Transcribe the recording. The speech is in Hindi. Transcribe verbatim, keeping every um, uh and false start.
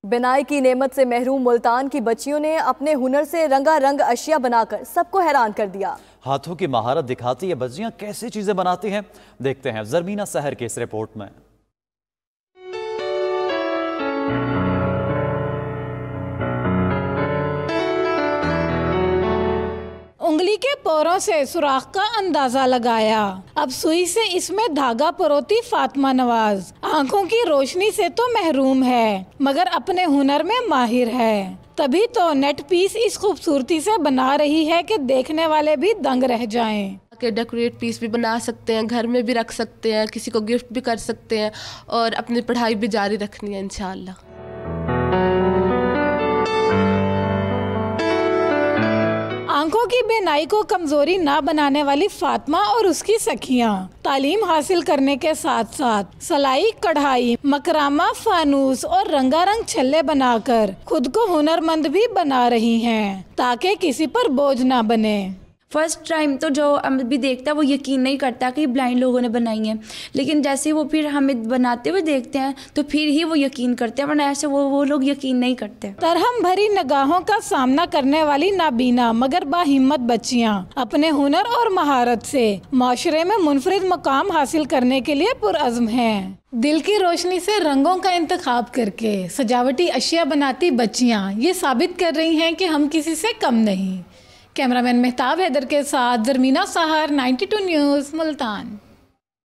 बिनाई की नेमत से महरूम मुल्तान की बच्चियों ने अपने हुनर से रंगारंग अशिया बनाकर सबको हैरान कर दिया। हाथों की महारत दिखाती ये बच्चियां कैसी चीजें बनाती हैं, देखते हैं जरमीना सहर की इस रिपोर्ट में। उंगली के पोरों से सुराख का अंदाजा लगाया, अब सुई से इसमें धागा परोती फातिमा नवाज आंखों की रोशनी से तो महरूम है मगर अपने हुनर में माहिर है, तभी तो नेट पीस इस खूबसूरती से बना रही है कि देखने वाले भी दंग रह जाएं। के डेकोरेट पीस भी बना सकते हैं, घर में भी रख सकते हैं, किसी को गिफ्ट भी कर सकते हैं और अपनी पढ़ाई भी जारी रखनी है इंशाअल्लाह। आंखों की बेनाई को कमजोरी ना बनाने वाली फातिमा और उसकी सखियां तालीम हासिल करने के साथ साथ सलाई, कढ़ाई, मकरामा, फानूस और रंगारंग छल्ले बनाकर खुद को हुनरमंद भी बना रही हैं ताकि किसी पर बोझ ना बने। फर्स्ट टाइम तो जो अभी देखता है वो यकीन नहीं करता कि ब्लाइंड लोगों ने बनाई है, लेकिन जैसे वो फिर हमें बनाते हुए देखते हैं तो फिर ही वो यकीन करते हैं, वरना ऐसे वो वो लोग यकीन नहीं करते। तरहम भरी निगाहों का सामना करने वाली नाबीना मगर बाहिम्मत बच्चियां अपने हुनर और महारत से माशरे में मुनफरिद मुकाम हासिल करने के लिए पुरअज़्म हैं। दिल की रोशनी से रंगों का इंतखाब करके सजावटी अशिया बनाती बच्चियां ये साबित कर रही हैं कि हम किसी से कम नहीं। कैमरामैन मेहताब हैदर के साथ जरमीना सहर, नाइन्टी टू न्यूज़, मुल्तान।